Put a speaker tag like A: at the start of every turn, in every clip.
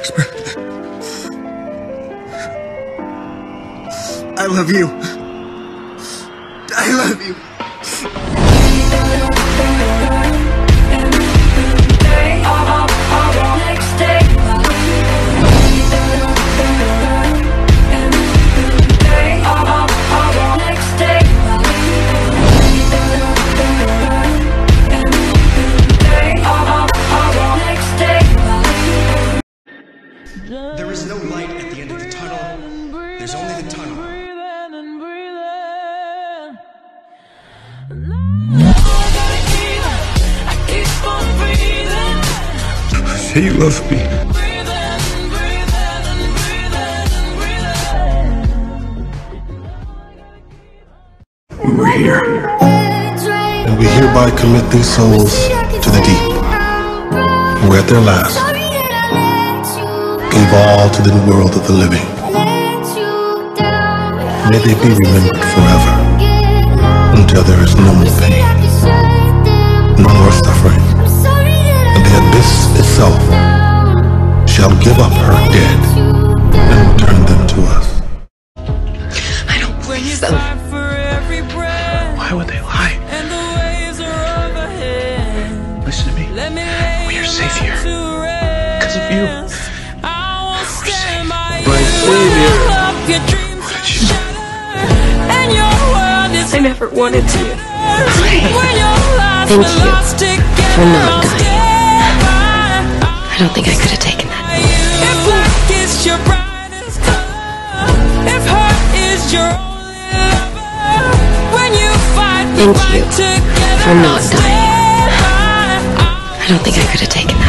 A: Jasper. I love you. I love you.
B: There is no light at the end of the tunnel. There's only the tunnel.
A: Say you love me. We were here.
C: And we hereby commit these souls to the deep, who at their last gave all to the world of the living. May they be remembered forever, until there is no more pain, no more suffering, and the abyss itself shall give up her dead and return them to us.
D: I don't believe them.
A: Why would they lie? Listen to me. We are safe here. Because of you. We're safe. My savior.
D: I never wanted to. Thank you for not dying. I don't think I could have taken that. Thank you for not dying. I don't think I could have taken that.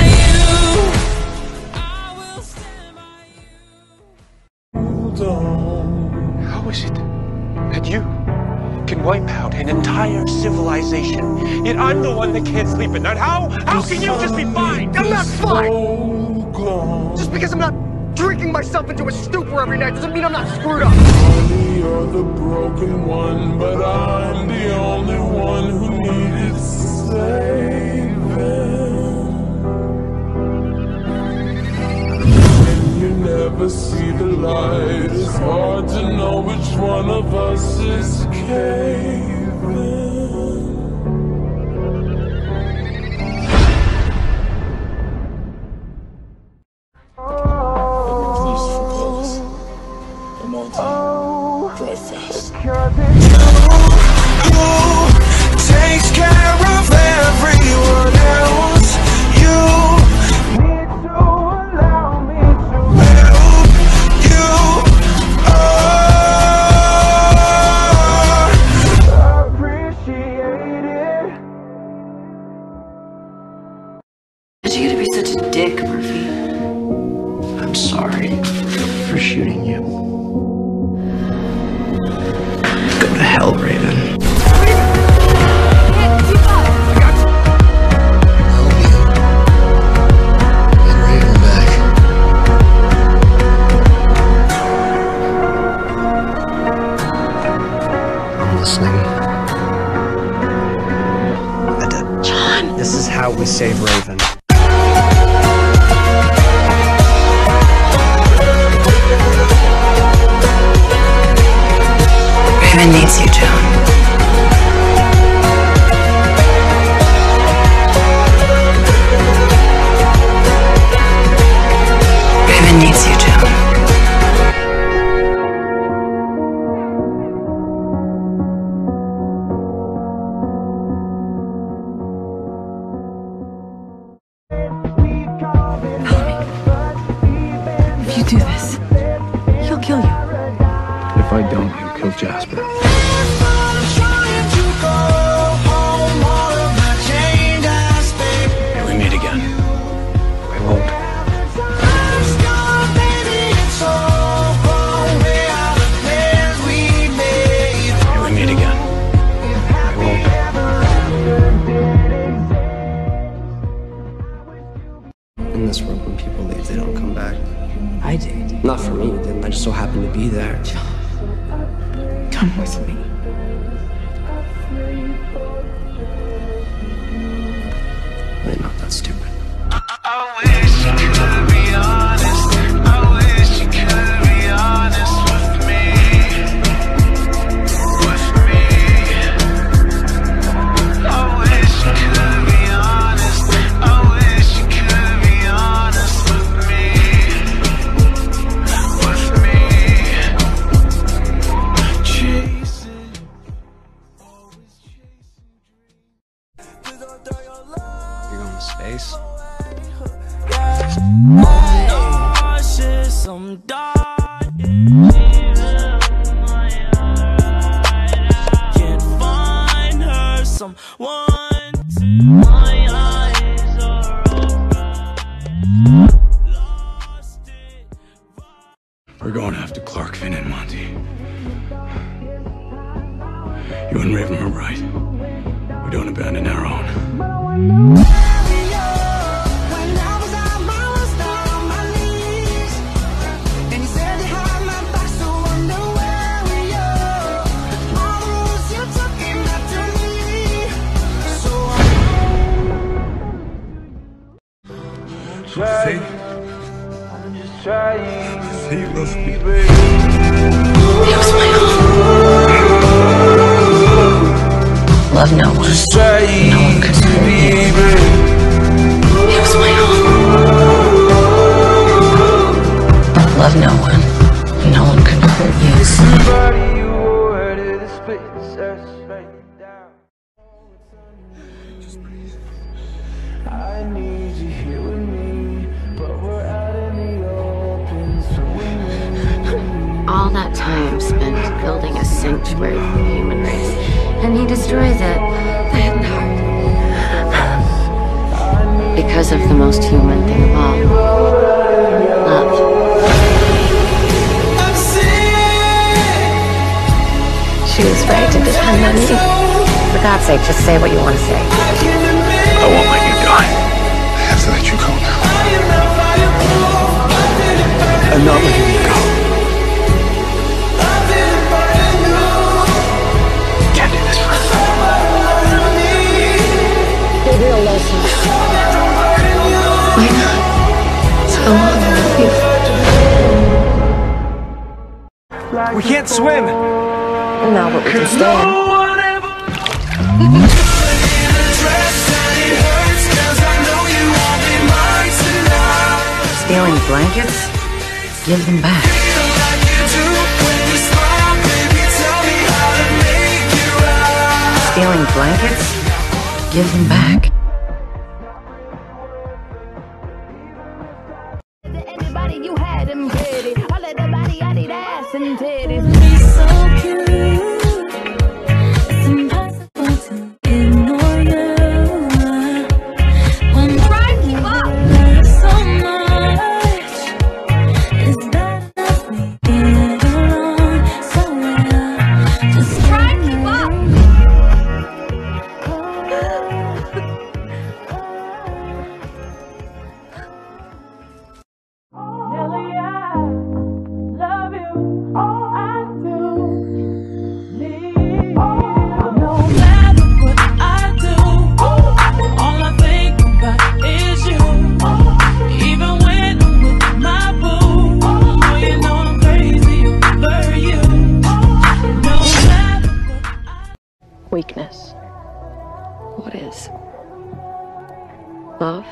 E: How is it that you can wipe out an entire civilization, yet I'm the one that can't sleep at night? How can you just be fine?
F: I'm not fine! Just because I'm not drinking myself into a stupor every night doesn't mean I'm not screwed up!
G: You're the broken one, but I'm the only one who needed saving. And you never see the light. It's hard to know which one of us is caving. Takes care of everyone else. You need to allow me to help you. Appreciate it.
D: How'd you get to be such a dick, Murphy?
A: I'm sorry for shooting you. Go to hell, Raven.
D: John!
B: This is how we save Raven.
D: Raven needs you, John. Raven needs you, John. If you do this, he'll kill you.
A: If I don't, he'll kill Jasper. And we meet again. We won't. And we meet again. We won't.
B: In this world, when people leave, they don't come back.
D: I did.
B: Not for me, then I just so happened to be there.
D: Come with me.
B: They're not that stupid.
G: I wish you could be honest.
H: nauseous, I'm dying. Can't find her, someone to my eyes are open. Lost it.
A: We're going after Clark, Finn, and Monty. You and Raven were right. We don't abandon our own.
C: Say you love me.
D: It was my own. Love no one. No one could hurt you. It was my own. Love no one. No one could hurt you.
C: Just breathe.
G: I need you here with me, but we're out in the open, so we
D: All that time spent building a sanctuary for the human race, and he destroys it. I hadn't heart. Because of the most human thing of all. Love. She was right to depend on me. For God's sake, just say what you want to say.
A: I won't let you die.
C: I have to let you go now.
A: I'm not letting you go. You can't do this forever.
D: Gabriel loves you. Why not? So long, I love you.
F: We can't swim.
D: No, but we can stand. Stealing blankets? Give them back. Stealing blankets? Give them back.
I: Anybody you had them pretty. All of the body, I need ass and titties.
H: He's so cute. It's impossible to ignore you. When
I: Try and keep up.
H: love so much, is that enough? We get along so well. Just
I: Try and keep up.
H: Nelly, I love you. All I do need. No matter what I do, all I think about is you. Even when I'm with my boo, oh, you know I'm crazy over you. No matter what I
D: Weakness. What is? Love?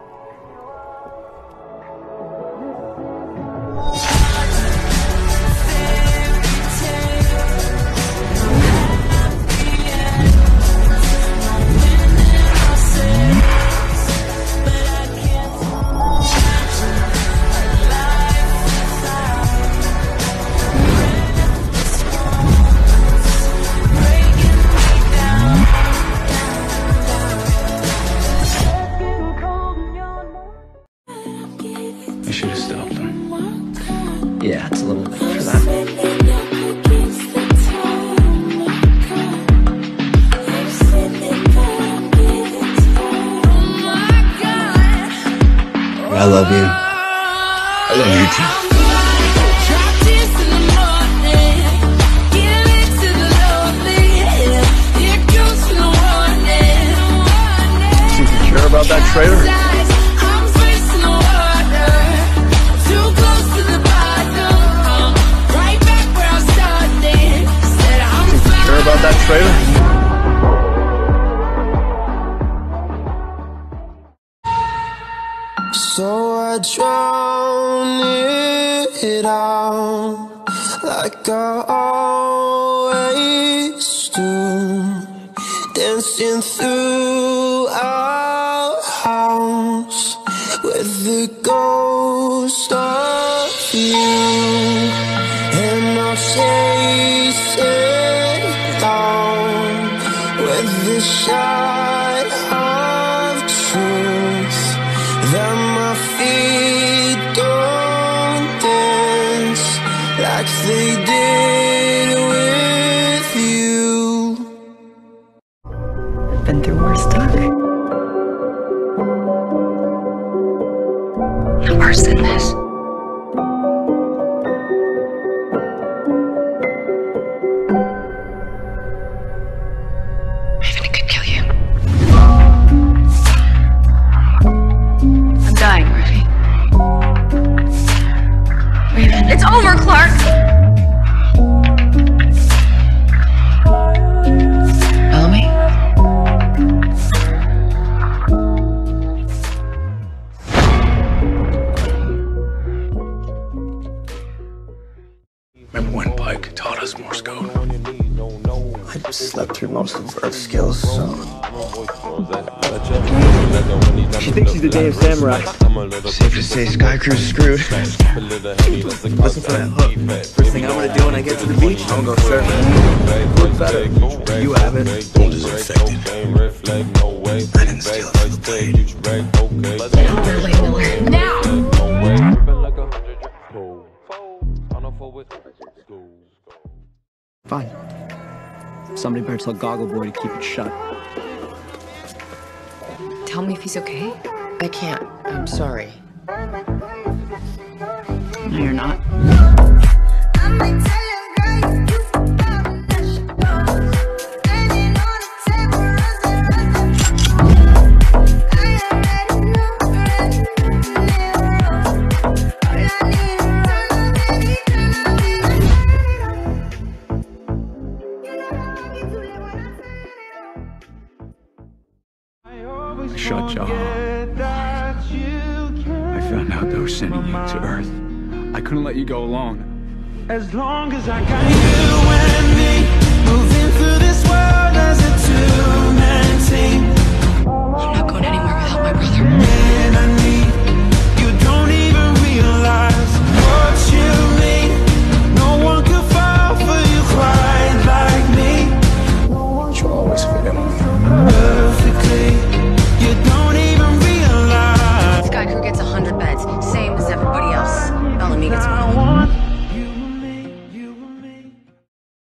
A: I should have stopped them.
F: Yeah, it's a little late for that.
A: I love you. I love you too.
F: Think you care about that trailer? Think you care about that trailer?
G: So I drown it out like I always do, dancing through our house with the ghost of you, and I'll chase it down with the shot of truth, that my feet don't dance like they did with you.
D: I've been through worse stuff. Worse than this. Even it could kill you. I'm dying, Ruby. Raven. It's over, Clark! Bellamy?
A: Remember when Pike taught us Morse code?
C: I slept through most of Earth skills, so...
F: She thinks she's the day of samurai.
B: Safe to say Sky Crew's screwed.
F: Listen for that hook. First thing I'm gonna do when I get to the beach, I'm gonna go surfing. Look better. You haven't.
C: Gold is infected. I didn't steal it from the blade.
I: Now!
F: Fine. Somebody better tell Goggle Boy to keep it shut.
D: Tell me if he's okay.
J: I can't. I'm sorry.
D: No, you're not.
A: I shot Jaw. I found out they were sending you to Earth. I couldn't let you go alone.
G: As long as I got you and me, moving through this world as a two-man team.
D: I'm not going anywhere without my brother.